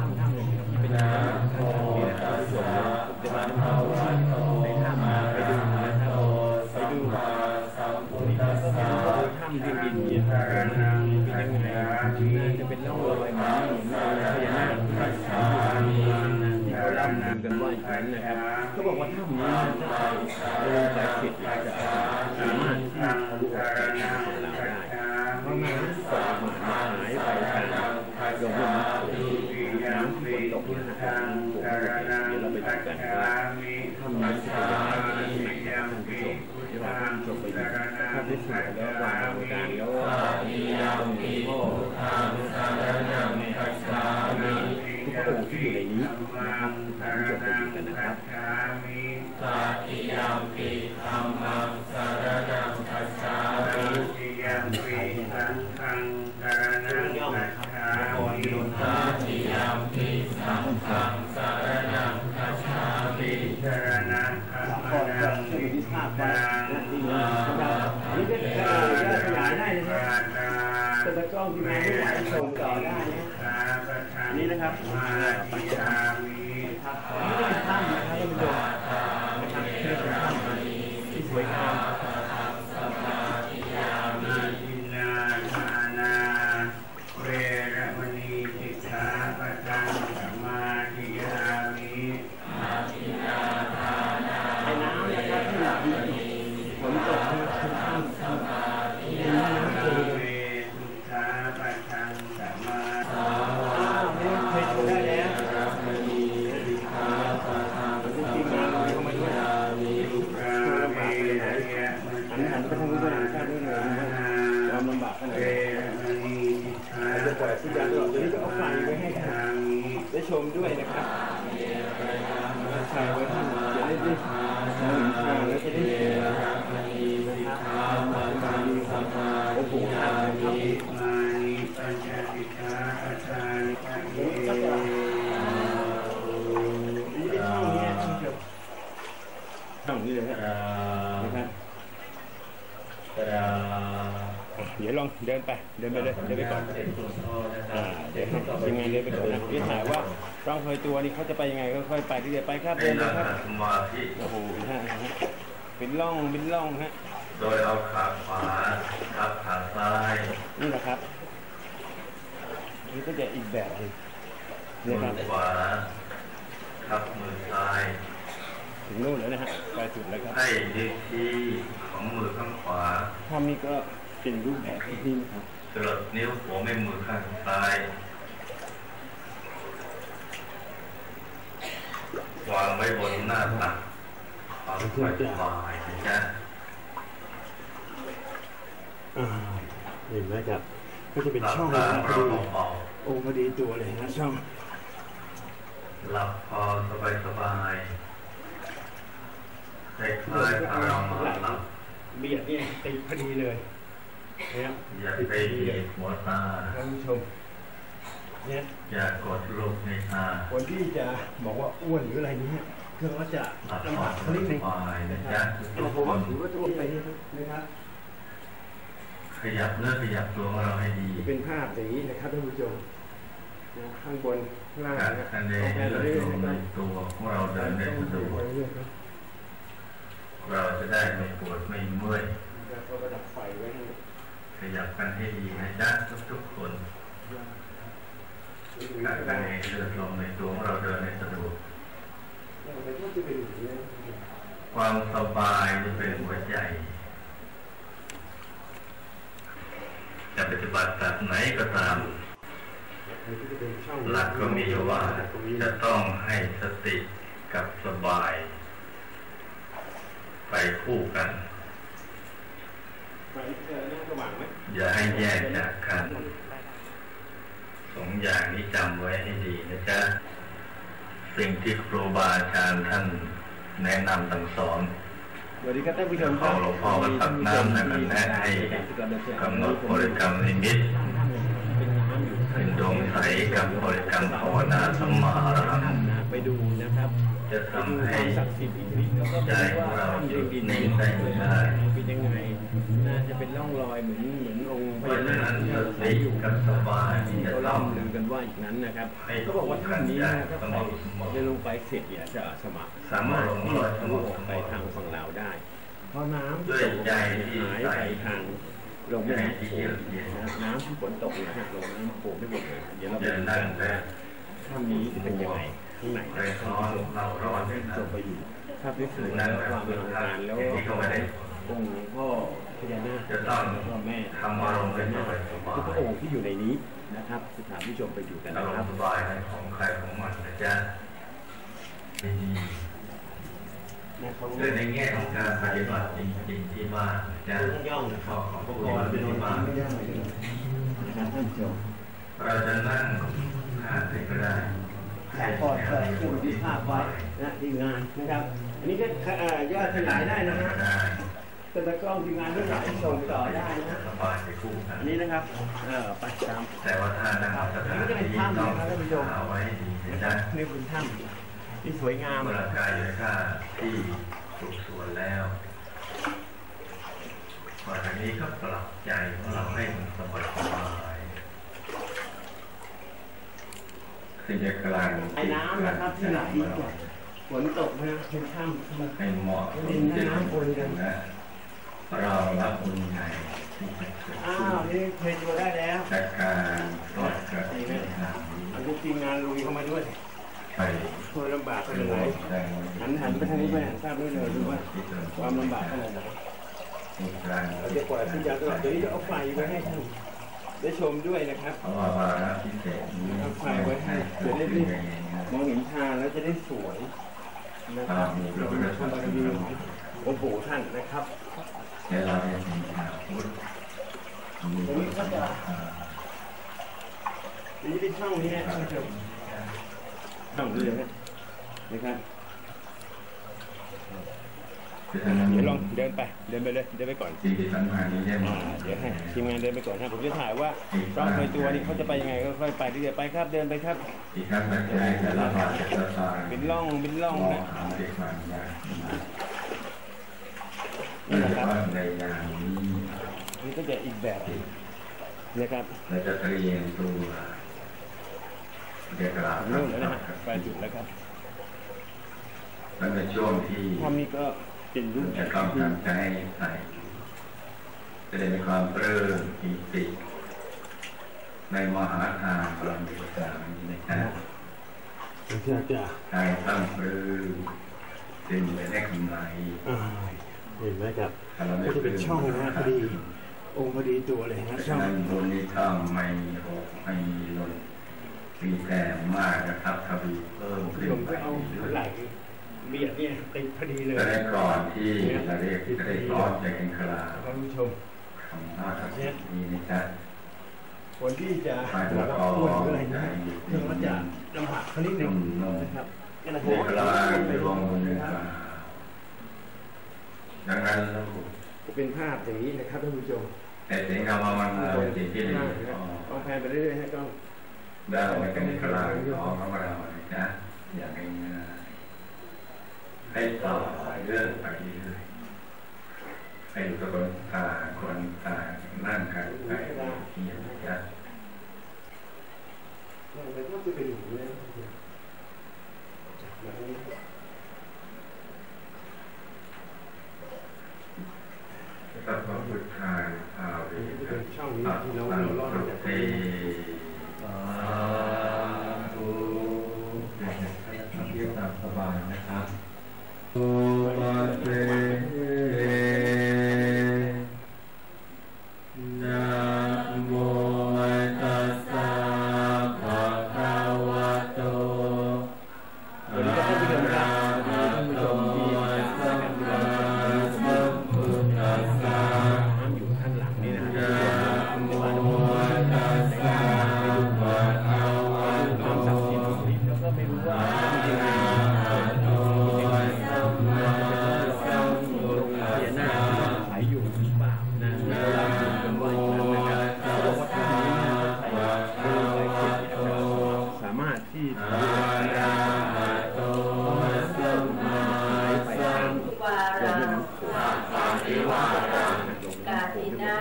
ถ้ำหนึ่งครับเป็นน้ำนี่นะครับท่านผู้ชมผมจะมาในถ้ำไปดูนะครับไปดูถ้ำดินเนี่ยเป็นยังไงจะเป็นร่องรอยเหมือนพญานาคที่เขาเล่าถึงกันว่าอย่างนั้นนะครับเขาบอกว่าถ้ำนี้ถ้าใครลงไปเข็ดจะสามารถที่ทะลุออกจากถ้ำของเราได้เพราะน้ำตกมาหายไปทางลงมาน้ำฝนตกนะฮะเดี๋ยวเราไปดูกันว่าถ้ำนี้จะเป็นยังไงนะครับท่านผู้ชมเดี๋ยวเราท่านชมไปดูภาพที่สวยแล้ววางกลางแล้วตรงนี้พ่อทุกองค์ที่อยู่ในนี้นะครับท่านผู้ชมไปดูกันนะครับตาติยามปิธัมมังสารนังคัจฉามิติยามปิสังฆังสารนังคัจฉามิตาติยามปิสังฆังสารนังคัจฉามิสารนังคัจฉามิตังนี่ก็ขยายได้นะครับแต่ตะกล้องที่มาไม่ไหวชมต่อได้นะนี่นะครับปัจจัยนี่เป็นถ้ำนะครับท่านผู้ชมนะครับนี่เป็นถ้ำที่สวยงามนาทานาเวรมณีสิกขาปะทังสมาธิยามิไอ้น้ำนะครับที่หลับฝนตกที่ถ้ำสมาธิยามิเคยดูได้แล้วหันไปทางนู้นด้วยข้างนู้นเลยความลำบากขนาดไหนจะปล่อยที่จะตลอดเดี๋ยวนี้จะเอาไฟไว้ให้ได้ชมด้วยนะครับใช้ไว้ที่จะได้ได้หมุนทางแล้วจะได้เห็นนะครับโอ้โหครับช่องนี้เลยนะครับเดี๋ยวลองเดินไปเลยเดินไปก่อนเดี๋ยวยังไงเดินไปก่อนนะพี่ถามว่าร่องรอยตัวนี้เขาจะไปยังไงค่อยๆไปที่เดียวไปครับเดินไปครับโอ้โหฮะเป็นร่องฮะโดยเอาขาขวาทับขาซ้ายนี่แหละครับนี่ก็จะอีกแบบนึงมือขวาทับมือซ้ายถึงโน่นแล้วนะฮะไปสุดแล้วครับให้นิ้วชี้ของมือข้างขวาถ้ามีก็เป็นรูปแบบนี้นะครับกดนิ้วหัวแม่มือข้างซ้ายวางไว้บนหน้าตักเอาไว้สบายนะจ๊ะเห็นไหมครับก็จะเป็นช่องนะพอดีองค์พอดีตัวเลยนะช่องหลับพอสบายคล้ายๆเราหลับเบียดเนี่ยติดพอดีเลยเนี่ยอย่าไปบีบหัวตาท่านผู้ชมเนี่ยอย่ากดลูกในตาคนที่จะบอกว่าอ้วนหรืออะไรนี้คือเขาจะลำบากนิดนึงนะครับผมว่าถือว่าตัวไปนะครับขยับเนื้อขยับตัวของเราให้ดีเป็นภาพอย่างนี้นะครับท่านผู้ชมข้างบนข้างล่างนะการเดินเลือดลงในตัวของเราเดินได้สะดวกเราจะได้ไม่ปวดไม่เมื่อยขยับกันให้ดีนะจ๊ะทุกคนการเดินเลือดลงในตัวของเราเดินได้สะดวกความสบายจะเป็นหัวใจจะปฏิบัติแบบไหนก็ตามหลักก็มีว่าจะต้องให้สติกับสบายไปคู่กันอย่าให้แยกจากกันสองอย่างนี้จำไว้ให้ดีนะจ๊ะสิ่งที่ครูบาอาจารย์ท่านแนะนำสั่งสอนสวัสดีครับท่านผู้ชมคขรัอบ งหลวงพ่อวัดปากน้ำนั่นแนะให้กำหนดบริกรรมนิมิตเป็นดวงใสกับบริกรรมภาวนาสัมมาอรหังไปดูนะครับจะไปดูทำคให้วามศักดิ์สิทธิ์อีกนิดแล้วก็ใจดูของว่าเราท่านหยุยังดดินนิ่งได้ไม่ได้เป็นยังไงน่าจะเป็นร่องรอยเหมือนองค์พเพราะญาฉะนาคนั้นที่สเราใช้ติอยู่กับสบายที่จะเขาต้องล่ำลือกันว่าอย่างนั้นนะครับเขาบอกว่าถ้ำนี้นะถ้าใครเดินลงไปเสร็จเนี่ยจะสามารถที่จะทะลุออกไปทางฝั่งลาวได้เพราะน้ำที่ตกหายไปทางลงแม่น้ำโขงน้ำที่ฝนตกเนี่ยลงน้ำโขงได้หมดเลยเดี๋ยวเราไปดูกันว่าถ้ำนี้จะเป็นยังไงข้างในใจร้อนเราร้อนด้วยนะจบไปอยู่ภาพที่สวยความเป็นทางการแล้วองค์พ่อพญานาคจะต้องพ่อแม่ทำอารมณ์เป็นสบายทุกพระองค์ที่อยู่ในนี้นะครับสถานผู้ชมไปดูกันอานะรครัมบณ์สบายของใครของมันนะจ๊ะคือในแง่ของการปฏิบัติจริงๆที่บ้านจะย่องของพวกเราที่บ้านนะครับท่านผู้ชมเราจะนั่งหาใครก็ได้ถ่ายทอดคู่ที่ภาพไว้นะทีมงานนะครับอันนี้ก็ยอดขยายได้นะฮะแต่ละกล้องทีมงานทั้งหลายส่งต่อได้นะสบายไปคู่กันอันนี้นะครับไปตามแต่ว่าถ้านั่งสถานที่ต้องเอาไว้ดีนะจ๊ะนี่เป็นถ้ำที่สวยงามเมื่อร่างกายอยู่ในท่าที่ถูกส่วนแล้วพอจากนี้ก็ปรับใจของเราให้มันสบายสบายที่จะกลางไอ้น้ำนะครับที่ไหลฝนตกนะเป็นถ้ำให้เหมาะกับที่น้ำคนกันนะเรารับบุญใหญ่ที่จะเกิดอ้าขึ้นวนี่เพลงตัวได้แล้วจากการตรวจกระทำน้อันนี้ทีมงานลุยเข้ามาด้วยำไปคนลำบากขเป็นนาดหมไหนดแรงหันไปทางนี้ไปหันทราบด้วยเลยดูว่าความลำบากขนาดไหนที่กลางเราจะปล่อยพี่ยาตลอดเดี๋ยวนี้จะเอาไฟไว้ให้ท่านได้ชมด้วยนะครับเพราะว่าวาระพิเศษนี้เอาไฟไว้ให้จะได้รีบมองเห็นทางแล้วจะได้สวยนะครับเราเป็นชมบารมีขององค์ปู่ท่านนะครับเดี๋ยวเราจะเห็นชาวพุทธมีตรงนี้ก็จะนี่เป็นช่องนี้นะท่านผู้ชมช่องนี้เลยนะครับเดี๋ยวลองเดินไปเลยเดินไปก่อนที่สำคัญนี้ได้มาเดี๋ยวให้ทีมงานเดินไปก่อนนะผมจะถ่ายว่าต้องไปตัวนี้เขาจะไปยังไงก็ค่อยไปเรื่อยๆไปครับเดินไปครับที่ท่านได้ใจแต่ละบาทแต่ละตาเป็นร่องมองนะหาเด็กมันยากนี่แหละครับในงานนี้นี่ก็จะอีกแบบนะครับเราจะเตรียมตัวเรียกราผมเริ่มแล้วนะฮะไปจุดแล้วครับแล้วในช่วงที่ถ้ามีก็เป็นรูปจะต้องทำใจใส่จะได้มีความเริ่มปิติในมหาทานบารมีสามนี้นะครับเชื่อจ้ะใครตั้งปลื้มจึงจะได้กำไรเห็นไหมครับถ้าเราไม่ก็จะเป็นช่องนะพอดีองค์พอดีตัวเลยเพนะราะช่ฉะองนั้นบุญนี้ต้องไม่มีหกไม่มีหล่นมีแต่มากนะครับทวีเพิ่มขึ้นผมไปก็เอาเรื่อยไหลเบียดเนี่ยติดพอดีเลยๆจะได้ก่อนที่จะเรียกจะได้ร้อนใจกันคลาท่านผู้ชมคำว่าสักทีนี้นะครับคนที่จะไปแบแล้บวว่าก็อ้วนหรืออะไรใจเนี่ยเครื่องมันจะลำบากเขานิดนึงนุ่มนะครับๆในกลางในวงบนเนื้อกลางดังนั้นแล้วจะเป็นภาพอย่างนี้นะครับท่านผู้ชมแต่สิ่งที่มันเป็นสิ่งที่ดีต้องแพนไปเรื่อยๆให้ต้องได้ในกันในกลางของเรานะอย่างง่ายๆให้ต่อเรื่องไปเรื่อยๆให้ดูกับคนตาคนตานั่งกันไปเที่ยวนะมันก็จะเป็นอย่างนี้แบบนี้สัพพพุทธาอาวิจะเป็นช่องนี้สัพที่พเราะเราลอดพุมาทจากเทสาธุเรียกตามสบายนะครับโอมาเตนะโมตัสสะภะคะวะโตวันนี้ก็ท่านผู้ชมครับท่านผู้ชมที่มากันดูแลน้ำอยู่ข้างหลังนี่นะครับความศักดิ์สิทธิ์แล้วก็ไม่รู้ว่าจริงๆ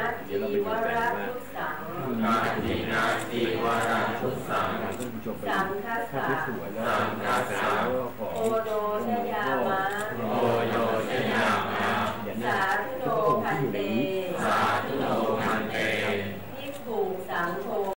เดี๋ยวเราไปดูกันว่านาทีนาทีวาระทุสังท่านผู้ชมไปสังคัสสะสวยแล้วแล้วก็ขอโอโดชยามะ